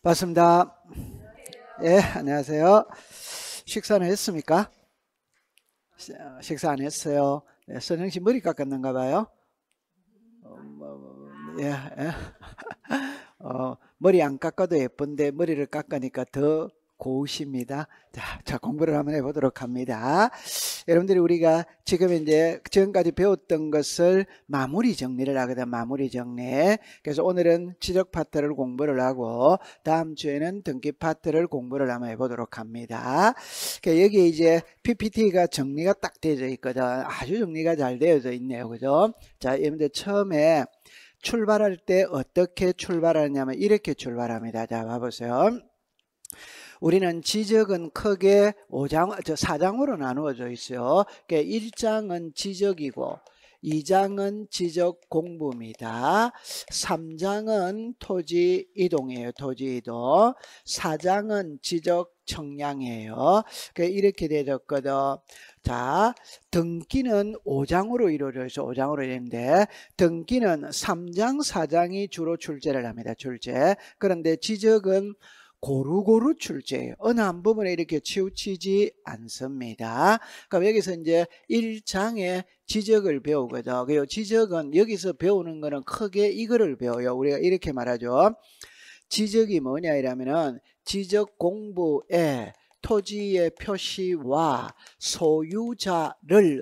반갑습니다. 예, 안녕하세요. 식사는 했습니까? 식사 안 했어요. 네, 선영 씨 머리 깎았는가 봐요. 예, 예. 머리 안 깎아도 예쁜데 머리를 깎으니까 더 고우십니다. 자, 공부를 한번 해보도록 합니다. 여러분들이 우리가 지금 이제 지금까지 배웠던 것을 마무리 정리를 하거든, 마무리 정리. 그래서 오늘은 지적 파트를 공부를 하고 다음 주에는 등기 파트를 공부를 한번 해보도록 합니다. 여기 이제 PPT가 정리가 딱 되어져 있거든. 아주 정리가 잘 되어져 있네요. 그죠? 자, 여러분들 처음에 출발할 때 어떻게 출발하냐면 이렇게 출발합니다. 자, 봐보세요. 우리는 지적은 크게 4장으로 나누어져 있어요. 그러니까 1장은 지적이고 2장은 지적 공부입니다. 3장은 토지 이동이에요. 토지 이동. 4장은 지적 청량이에요. 이렇게 되었거든. 자, 등기는 5장으로 이루어져 있어. 5장으로 되는데 등기는 3장, 4장이 주로 출제를 합니다. 출제. 그런데 지적은 고루고루 출제해요. 어느 한 부분에 이렇게 치우치지 않습니다. 그럼 여기서 이제 1장에 지적을 배우거든. 그리고 지적은 여기서 배우는 거는 크게 이거를 배워요. 우리가 이렇게 말하죠. 지적이 뭐냐 이러면은 지적 공부에 토지의 표시와 소유자를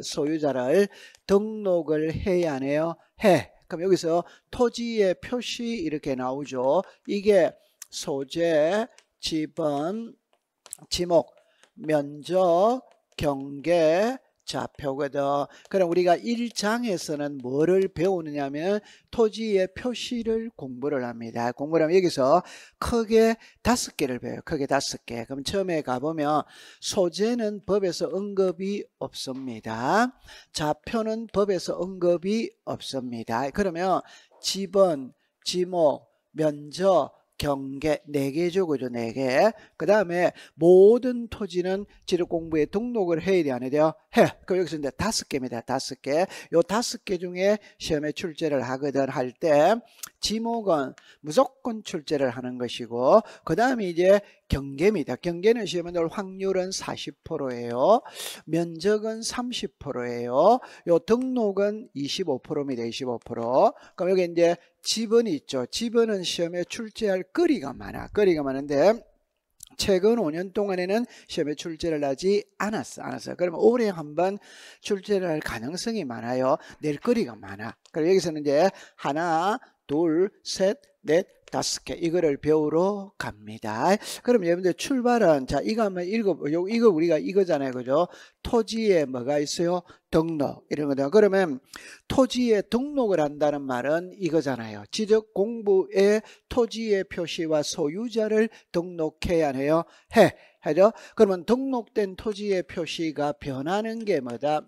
등록을 해야 하네요. 그럼 여기서 토지의 표시 이렇게 나오죠. 이게 소재, 지번, 지목, 면적, 경계, 좌표거든. 그럼 우리가 1장에서는 뭐를 배우느냐면 토지의 표시를 공부를 합니다. 공부를 하면 여기서 크게 5개를 배워요. 크게 5개. 그럼 처음에 가보면 소재는 법에서 언급이 없습니다. 좌표는 법에서 언급이 없습니다. 그러면 지번, 지목, 면적, 경계 4개죠. 그죠? 4개. 그 다음에 모든 토지는 지력공부에 등록을 해야 돼, 안 해야 돼요? 그럼 여기서 이제 5개입니다. 5개. 요 5개 중에 시험에 출제를 하거든 할 때 지목은 무조건 출제를 하는 것이고 그 다음에 이제 경계입니다. 경계는 시험에 나올 확률은 40%예요. 면적은 30%예요. 요 등록은 25%입니다. 25%. 그럼 여기 이제 지번이 있죠. 지번은 시험에 출제할 거리가 많아. 거리가 많은데 최근 5년 동안에는 시험에 출제를 하지 않았어. 그러면 올해 한번 출제를 할 가능성이 많아요. 낼 거리가 많아. 그럼 여기서는 이제 하나, 둘, 셋, 넷, 5개 이거를 배우러 갑니다. 그럼 여러분들 출발은 자 이거 한번 이거 우리가 이거잖아요. 그죠? 토지에 뭐가 있어요? 등록 이런 거죠. 그러면 토지에 등록을 한다는 말은 이거잖아요. 지적 공부에 토지의 표시와 소유자를 등록해야 해요. 하죠? 그러면 등록된 토지의 표시가 변하는 게 뭐다?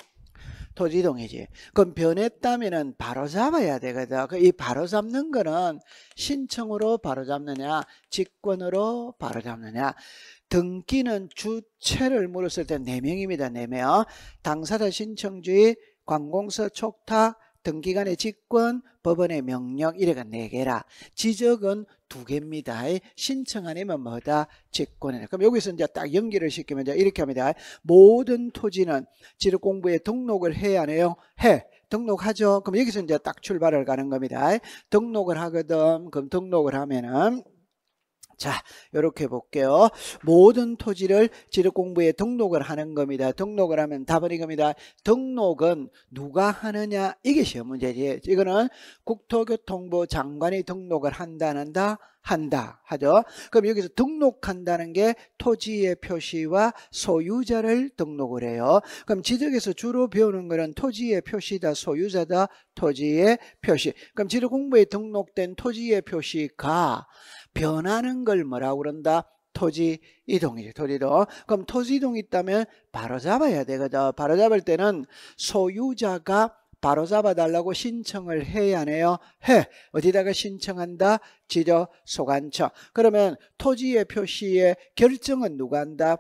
토지이동이지. 그럼 변했다면은 바로 잡아야 되거든. 이 바로 잡는 거는 신청으로 바로 잡느냐, 직권으로 바로 잡느냐. 등기는 주체를 물었을 때 4명입니다. 4명. 당사자 신청주의, 관공서 촉탁, 등기관의 직권, 법원의 명령 이래가 4개라. 지적은 2개입니다. 신청 아니면 뭐다? 직권이네. 그럼 여기서 이제 딱 연결을 시키면 이제 이렇게 합니다. 모든 토지는 지력공부에 등록을 해야 하네요. 등록하죠. 그럼 여기서 이제 딱 출발을 가는 겁니다. 등록을 하거든. 그럼 등록을 하면은 자, 이렇게 볼게요. 모든 토지를 지력공부에 등록을 하는 겁니다. 등록을 하면 답은 이겁니다. 등록은 누가 하느냐? 이게 시험 문제지. 이거는 국토교통부 장관이 등록을 한다, 안 한다? 한다 하죠. 그럼 여기서 등록한다는 게 토지의 표시와 소유자를 등록을 해요. 그럼 지적에서 주로 배우는 거는 토지의 표시다, 소유자다, 토지의 표시. 그럼 지적공부에 등록된 토지의 표시가 변하는 걸 뭐라고 그런다? 토지 이동이죠. 토지 이동. 그럼 토지 이동이 있다면 바로 잡아야 되거든. 바로 잡을 때는 소유자가 바로 잡아달라고 신청을 해야 하네요. 어디다가 신청한다? 지적소관청. 그러면 토지의 표시의 결정은 누가 한다?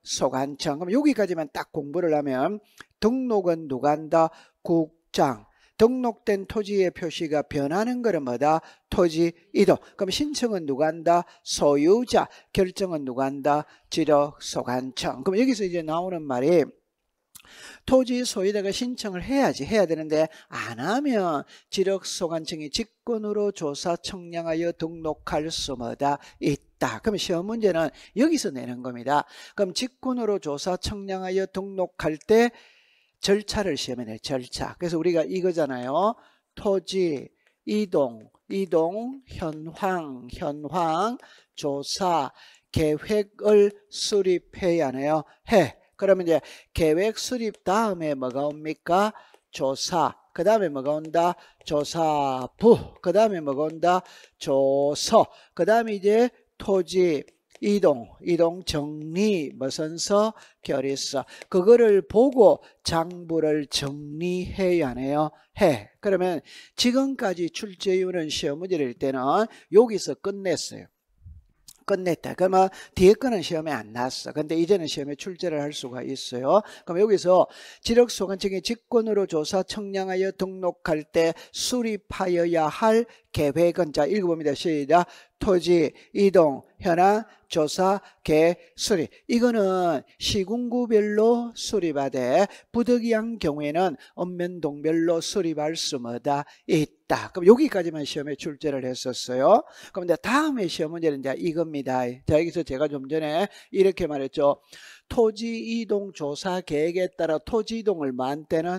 지적소관청. 그럼 여기까지만 딱 공부를 하면 등록은 누가 한다? 국장. 등록된 토지의 표시가 변하는 것은 뭐다? 토지 이동. 그럼 신청은 누가 한다? 소유자. 결정은 누가 한다? 지력소관청. 그럼 여기서 이제 나오는 말이 토지 소유자가 신청을 해야지, 해야 되는데 안 하면 지력소관청이 직권으로 조사 청량하여 등록할 수 뭐다? 있다. 그럼 시험 문제는 여기서 내는 겁니다. 그럼 직권으로 조사 청량하여 등록할 때 절차를 시험에 내, 절차. 그래서 우리가 이거잖아요. 토지 이동, 현황, 조사, 계획을 수립해야 하네요. 해. 그러면 이제 계획 수립 다음에 뭐가 옵니까? 조사. 그 다음에 뭐가 온다? 조사부. 그 다음에 뭐가 온다? 조서. 그 다음에 이제 토지 이동 정리 무슨 서? 결의서. 그거를 보고 장부를 정리해야 하네요. 해. 그러면 지금까지 출제위원은 시험 문제를 낼 때는 여기서 끝냈어요. 끝냈다. 그러면 뒤에 거는 시험에 안 났어. 근데 이제는 시험에 출제를 할 수가 있어요. 그럼 여기서 지력소관청이 직권으로 조사 청량하여 등록할 때 수립하여야 할 계획은, 자 읽어봅니다. 시작. 토지 이동 현황 조사 계획 수립. 이거는 시군구별로 수립하되 부득이한 경우에는 읍면동별로 수립할 수 뭐다? 있다. 그럼 여기까지만 시험에 출제를 했었어요. 그럼 이제 다음에 시험 문제는 이제 이겁니다. 자 여기서 제가 좀 전에 이렇게 말했죠. 토지 이동 조사 계획에 따라 토지 이동을 만 때는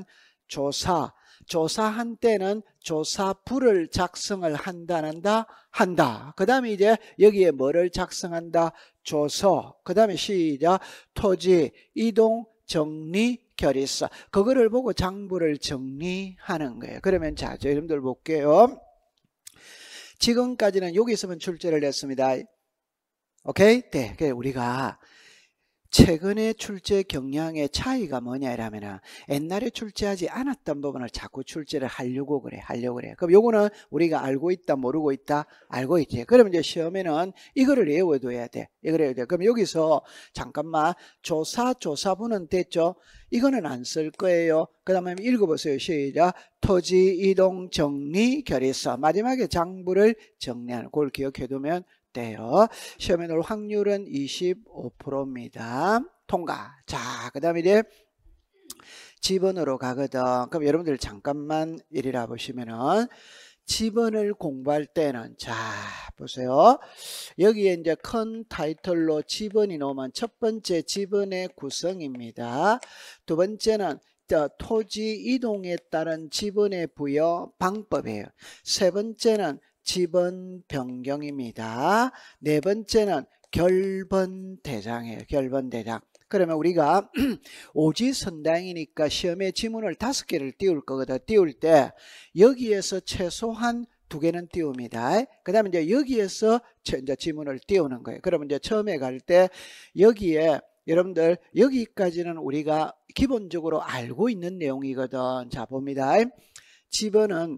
조사한 때는 조사부를 작성을 한다. 그 다음에 이제 여기에 뭐를 작성한다? 조서. 그 다음에 시작. 토지 이동 정리 결의서. 그거를 보고 장부를 정리하는 거예요. 그러면 자, 여러분들 볼게요. 지금까지는 여기서만 출제를 했습니다. 오케이? 네. 우리가 최근에 출제 경향의 차이가 뭐냐 이러면은 옛날에 출제하지 않았던 부분을 자꾸 출제를 하려고 그래. 그럼 요거는 우리가 알고 있다, 모르고 있다? 알고 있지. 그러면 이제 시험에는 이거를 외워둬야 돼. 그럼 여기서 잠깐만 조사부는 됐죠? 이거는 안 쓸 거예요. 그 다음에 읽어보세요. 시작. 토지 이동 정리 결의서. 마지막에 장부를 정리하는 걸 기억해두면 돼요. 시험에 나올 확률은 25%입니다. 통과. 자, 그 다음에 이제 지번으로 가거든. 그럼 여러분들 잠깐만 이리라 보시면은 지번을 공부할 때는 자 보세요. 여기에 이제 큰 타이틀로 지번이 나오면 첫 번째 지번의 구성입니다. 두 번째는 토지 이동에 따른 지번의 부여 방법이에요. 세 번째는 지번 변경입니다. 네 번째는 결번대장이에요. 결번대장. 그러면 우리가 오지선당이니까 시험에 지문을 5개를 띄울 거거든. 띄울 때 여기에서 최소한 2개는 띄웁니다. 그 다음에 이제 여기에서 이제 지문을 띄우는 거예요. 그러면 이제 처음에 갈 때 여기에 여러분들 여기까지는 우리가 기본적으로 알고 있는 내용이거든. 자 봅니다. 지번은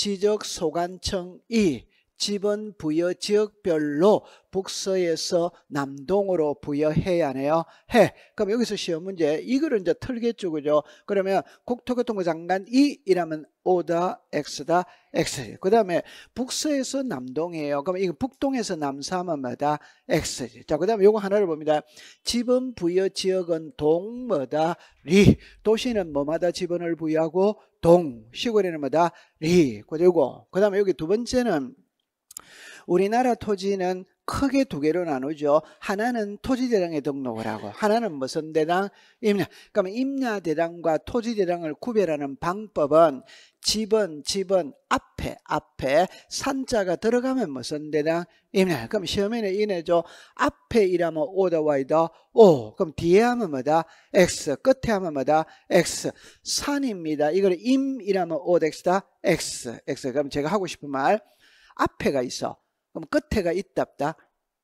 지적소관청이 지번 부여 지역별로 북서에서 남동으로 부여해야 하네요. 그럼 여기서 시험 문제 이거를 이제 털겠죠, 그죠? 그러면 국토교통부 장관이 이라면 O다 X다 X. 그 다음에 북서에서 남동이에요. 그럼 이거 북동에서 남서하면 뭐다? X. 자, 그 다음에 요거 하나를 봅니다. 지번 부여 지역은 동 뭐다? 리. 도시는 뭐마다 지번을 부여하고 동. 시골에는 뭐다? 리. 그리고 그 다음에 여기 두 번째는 우리나라 토지는 크게 2개로 나누죠. 하나는 토지대장에 등록을 하고 하나는 무슨 대장? 임야. 그러면 임야대장과 토지대장을 구별하는 방법은 지번 앞에 산자가 들어가면 무슨 대장? 임야. 그럼 시험에는 이내죠. 앞에 이라면 O다 Y다 O. 그럼 뒤에 하면 뭐다? X. 끝에 하면 뭐다? X. 산입니다. 이걸 임이라면 O다 X다 X. 그럼 제가 하고 싶은 말 앞에가 있어. 그럼 끝에가 있답다.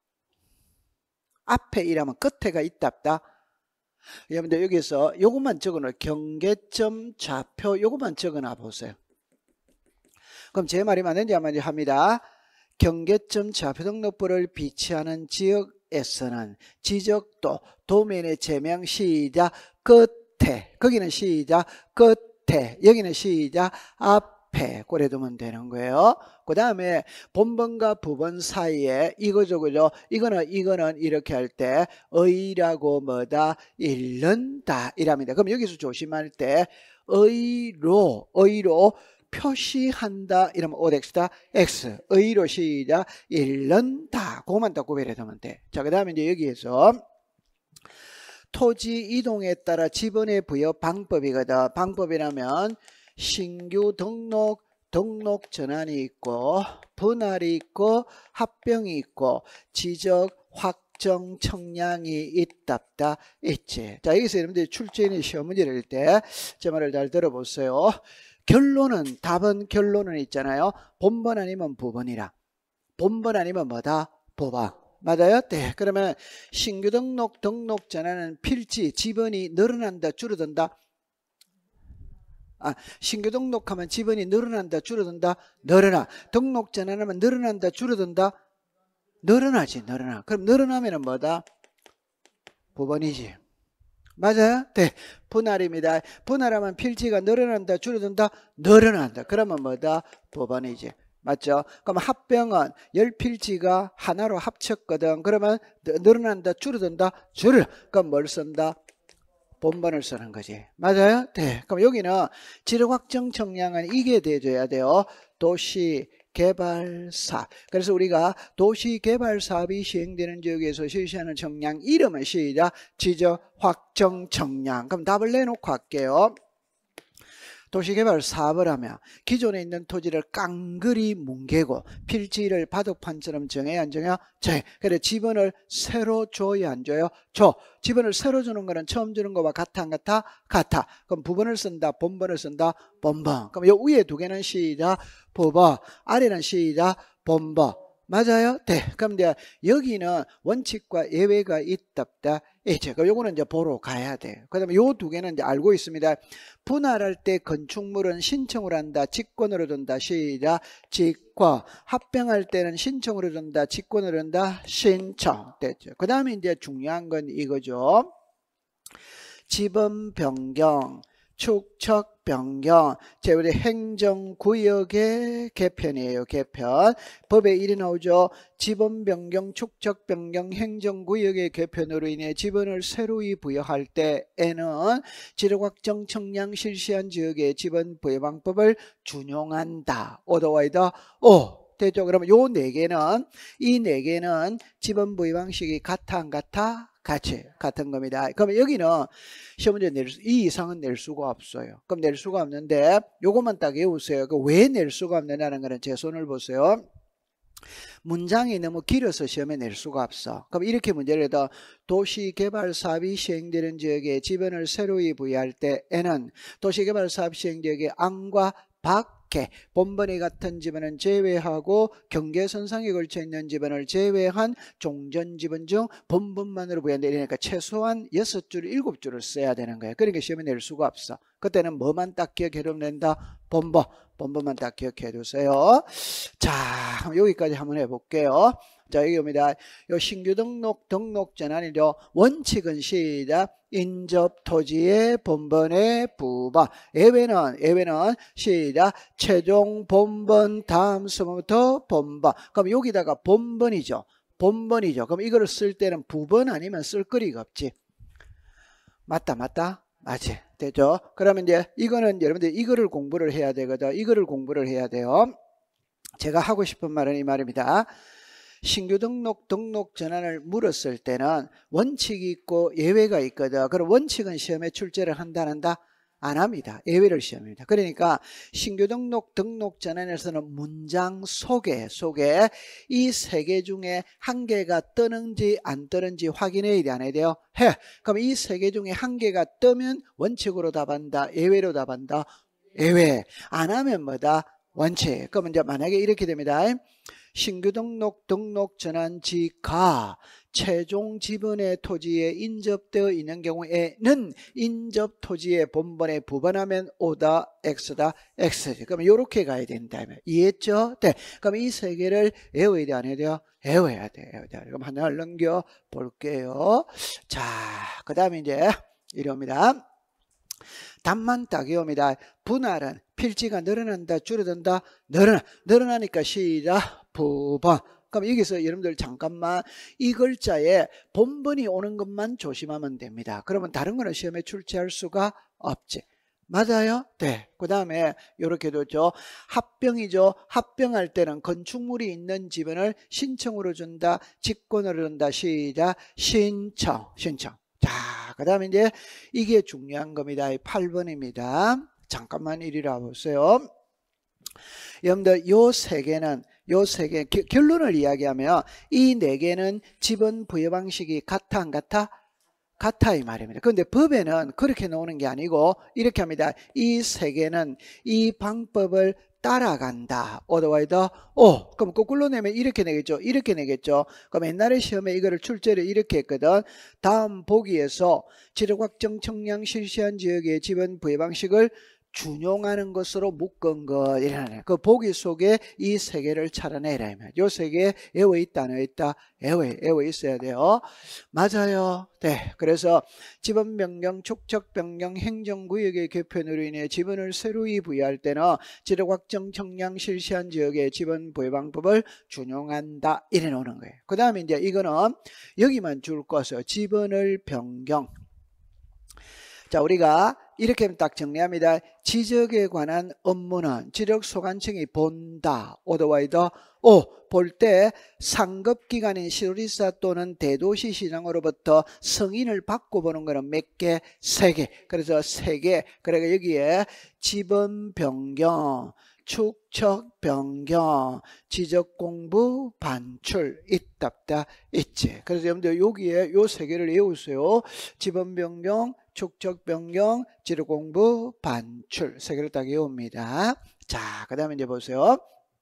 앞에 이라면 끝에가 있답다. 여러분들 여기서 요것만 적어놔. 경계점 좌표 요것만 적어놔 보세요. 그럼 제 말이 맞는지 안 맞는지 합니다. 경계점 좌표 등록부를 비치하는 지역에서는 지적도 도면의 제명 시작 끝에 거기는 시작 끝에 곁에. 여기는 시작. 앞에. 그래 두면 되는 거예요. 그 다음에 본번과 부번 사이에 이거죠, 그죠? 이거는 이렇게 할 때 의라고 뭐다? 읽는다. 이랍니다. 그럼 여기서 조심할 때 의로 표시한다. 이러면 OX다. X. 의로 시작. 읽는다. 그것만 딱 구별해 두면 돼. 자, 그 다음에 이제 여기에서 토지 이동에 따라 지번의 부여 방법이거든. 방법이라면 신규 등록 전환이 있고 분할이 있고 합병이 있고 지적 확정 청량이 있답다 있지. 자, 여기서 여러분들이 출제인이 시험 문제를 낼 때 제 말을 잘 들어보세요. 답은 결론은 있잖아요. 본번 아니면 부번이라. 본번 아니면 뭐다? 부번. 맞아요? 네. 그러면 신규 등록 전환은 필지 지번이 늘어난다 줄어든다? 신규 등록하면 지번이 늘어난다 줄어든다? 늘어나. 등록 전환하면 늘어난다 줄어든다? 늘어나지. 그럼 늘어나면은 뭐다? 부번이지. 맞아요? 네. 분할입니다. 분할하면 필지가 늘어난다 줄어든다? 늘어난다. 그러면 뭐다? 부번이지. 맞죠? 그럼 합병은 10필지가 하나로 합쳤거든. 그러면 늘어난다 줄어든다? 그럼 뭘 쓴다? 본번을 쓰는 거지. 맞아요? 네. 그럼 여기는 지력 확정 청량은 이게 돼줘야 돼요. 도시개발사업. 그래서 우리가 도시개발사업이 시행되는 지역에서 실시하는 청량 이름은 시작. 지적 확정 청량. 그럼 답을 내놓고 할게요. 도시개발 사업을 하며 기존에 있는 토지를 깡그리 뭉개고 필지를 바둑판처럼 정해야 안 정해야? 정해. 그래 지번을 새로 줘야 안 줘요? 줘. 지번을 새로 주는 거는 처음 주는 거와 같아 안 같아? 같아. 그럼 부번을 쓴다 본번을 쓴다 본번. 그럼 요 위에 두 개는 시작 부번, 아래는 시작 본번. 맞아요? 네. 그럼 이제 여기는 원칙과 예외가 있답다. 있죠. 그럼 요거는 이제 보러 가야 돼. 그 다음에 요 두 개는 이제 알고 있습니다. 분할할 때 건축물은 신청을 한다. 직권으로 든다. 시작. 직권. 합병할 때는 신청으로 든다. 직권으로 든다. 신청. 됐죠. 그 다음에 이제 중요한 건 이거죠. 지번 변경. 축척 변경, 우리 행정구역의 개편이에요. 개편. 법에 일이 나오죠. 지번 변경, 축척 변경, 행정구역의 개편으로 인해 지번을 새로이 부여할 때에는 지력 확정 청량 실시한 지역의 지번 부여 방법을 준용한다. 오더와이더 오. 됐죠? 그러면 요 네 개는 이 네 개는 지번 부여 방식이 같아 안 같아? 같은 겁니다. 그러면 여기는 시험 문제 이 이상은 낼 수가 없어요. 그럼 낼 수가 없는데 요것만 딱 외우세요. 왜 낼 수가 없느냐는 거는 제 손을 보세요. 문장이 너무 길어서 시험에 낼 수가 없어. 그럼 이렇게 문제를 해도 도시개발 사업이 시행되는 지역에 지번을 새로이 부여할 때에는 도시개발 사업 시행 지역의 안과 밖에 본번이 같은 지번은 제외하고 경계선상에 걸쳐 있는 지번을 제외한 종전 지번 중 본번만으로 부여한다. 이러니까 최소한 6줄, 7줄을 써야 되는 거예요. 그러니까 시험에 낼 수가 없어. 그때는 뭐만 딱 기억해두면 된다? 본번만 딱 기억해 두세요. 자, 여기까지 한번 해볼게요. 자, 여기입니다. 요 신규 등록 전환이죠. 원칙은 시작. 인접 토지의 본번의 부번. 예외는 시작. 최종 본번 다음 수부터 본번. 그럼 여기다가 본번이죠. 그럼 이거를 쓸 때는 부번 아니면 쓸 거리가 없지. 맞다. 맞지. 되죠? 그러면 이제 이거는 여러분들 이거를 공부를 해야 되거든. 이거를 공부를 해야 돼요. 제가 하고 싶은 말은 이 말입니다. 신규 등록 전환을 물었을 때는 원칙이 있고 예외가 있거든. 그럼 원칙은 시험에 출제를 한다 안 한다? 안 합니다. 예외를 시험입니다. 그러니까 신규 등록 전환에서는 문장 속에 이 세 개 중에 한 개가 뜨는지 안 뜨는지 확인해야 돼, 안 해야 돼요? 해. 그럼 이 세 개 중에 한 개가 뜨면 원칙으로 답한다, 예외로 답한다? 예외. 안 하면 뭐다? 원칙. 그러면 이제 만약에 이렇게 됩니다. 신규 등록 전환지가 최종 지번의 토지에 인접되어 있는 경우에는 인접 토지의 본번에 부번하면 O다 X다 X지. 그러면 이렇게 가야 된다. 이해했죠? 네. 그럼 이 세 개를 외워야 돼, 안 해야 돼요? 외워야 돼. 그럼 하나를 넘겨 볼게요. 자, 그 다음에 이제 이럽니다. 답만 딱 외웁니다. 분할은 필지가 늘어난다, 줄어든다, 늘어나니까 시작. 부번. 그럼 여기서 여러분들 잠깐만 이 글자에 본번이 오는 것만 조심하면 됩니다. 그러면 다른 거는 시험에 출제할 수가 없지. 맞아요? 네. 그 다음에 이렇게 뒀죠. 합병이죠. 합병할 때는 건축물이 있는 지분을 신청으로 준다, 직권으로 준다. 시작. 신청. 자, 그 다음에 이제 이게 중요한 겁니다. 8번입니다. 잠깐만 이리라 보세요. 여러분들 요 세 개는 결론을 이야기하면 이 네 개는 지분 부여 방식이 같아 안 같아? 같아 이 말입니다. 그런데 법에는 그렇게 나오는 게 아니고 이렇게 합니다. 이 세 개는 이 방법을 따라간다. otherwise, 그럼 거꾸로 내면 이렇게 내겠죠. 그럼 옛날에 시험에 이거를 출제를 이렇게 했거든. 다음 보기에서 지적 확정 청량 실시한 지역의 지분 부여 방식을 준용하는 것으로 묶은 것 이라네. 그 보기 속에 이 세 개를 찾아내라. 요 세 개 외워 있다, 안 외워 있다? 외워 있어야 돼요. 맞아요. 네. 그래서 지분 변경, 축척 변경, 행정구역의 개편으로 인해 지분을 새로이 부여할 때는 지적 확정 청량 실시한 지역의 지분 부여 방법을 준용한다. 이래 놓는 거예요. 그 다음에 이제 이거는 여기만 줄 것이요. 지분을 변경. 자, 우리가 이렇게 딱 정리합니다. 지적에 관한 업무는 지적소관청이 본다. otherwise, 볼 때 상급기관인 시도지사 또는 대도시시장으로부터 승인을 받고 보는 거는 몇 개? 3개. 그래서 3개. 그러니까 여기에 지분 변경, 축척 변경, 지적 공부 반출 있답다 있지. 그래서 여러분들 여기에 요 3개를 외우세요. 지분 변경, 축척 변경, 지적 공부 반출 3개를 딱 외웁니다. 자, 그 다음에 이제 보세요.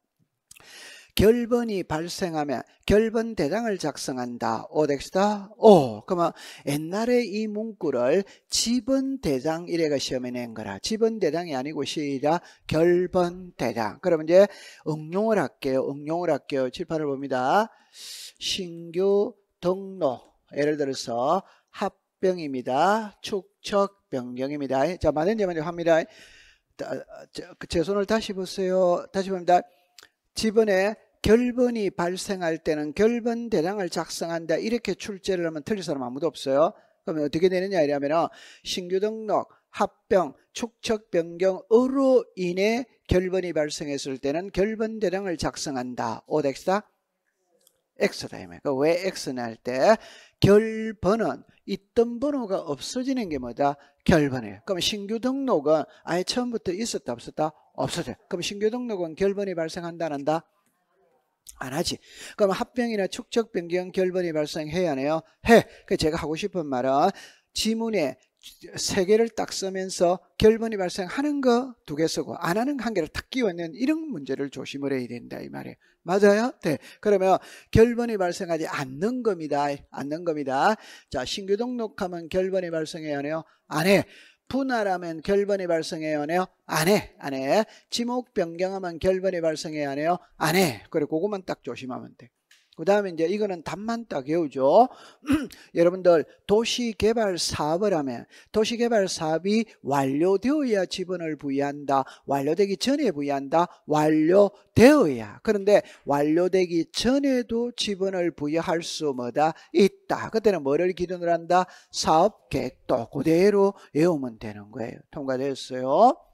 결번이 발생하면 결번 대장을 작성한다. 오덱스다. 그러면 옛날에 이 문구를 지번 대장 이래가 시험에 낸 거라. 지번 대장이 아니고 시작. 결번 대장. 그러면 이제 응용을 할게요. 칠판을 봅니다. 신규 등록. 예를 들어서 합병입니다. 축척 변경입니다. 자, 맞는지 합니다. 제 손을 다시 보세요. 다시 봅니다. 지번에 결번이 발생할 때는 결번 대장을 작성한다. 이렇게 출제를 하면 틀릴 사람 아무도 없어요. 그러면 어떻게 되느냐 이러면 신규 등록, 합병, 축척 변경으로 인해 결번이 발생했을 때는 결번 대장을 작성한다. 오덱스다? X다. 왜 X냐 할 때 결번은 있던 번호가 없어지는 게 뭐다? 결번이에요. 그럼 신규 등록은 아예 처음부터 있었다 없었다? 없어져요. 그럼 신규 등록은 결번이 발생한다 안 한다? 안 하지. 그럼 합병이나 축척 변경 결번이 발생해야 하네요. 해. 그 제가 하고 싶은 말은 지문에 3개를 딱 쓰면서 결번이 발생하는 거 2개 쓰고 안 하는 1개를 딱 끼워있는 이런 문제를 조심을 해야 된다 이 말이에요. 맞아요? 네. 그러면 결번이 발생하지 않는 겁니다. 자, 신규 등록하면 결번이 발생해야 하네요. 안 해. 분할하면 결번이 발생해야 하네요. 안 해. 지목 변경하면 결번이 발생해야 하네요. 안 해. 그래, 그것만 딱 조심하면 돼. 그 다음에 이제 이거는 답만 딱 외우죠. 여러분들 도시개발 사업을 하면 도시개발 사업이 완료되어야 지분을 부여한다. 완료되기 전에 부여한다. 완료되어야. 그런데 완료되기 전에도 지분을 부여할 수 뭐다? 있다. 그때는 뭐를 기준으로 한다? 사업 계획도 그대로 외우면 되는 거예요. 통과됐어요.